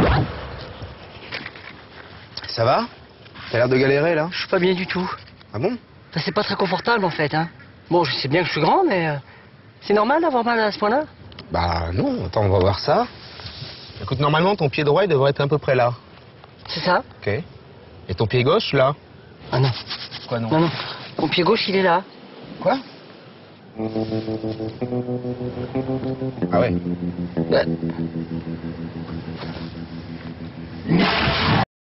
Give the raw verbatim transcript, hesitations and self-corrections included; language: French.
Ça va? T'as l'air de galérer, là? Je suis pas bien du tout. Ah bon? Ça, c'est pas très confortable, en fait, hein. Bon, je sais bien que je suis grand, mais... euh, c'est normal d'avoir mal à ce point-là? Bah non, attends, on va voir ça. Écoute, normalement, ton pied droit, il devrait être à peu près là. C'est ça? Ok. Et ton pied gauche, là? Ah non. Quoi, non? Non, non. Mon pied gauche, il est là. Quoi? Ah ouais? Bah...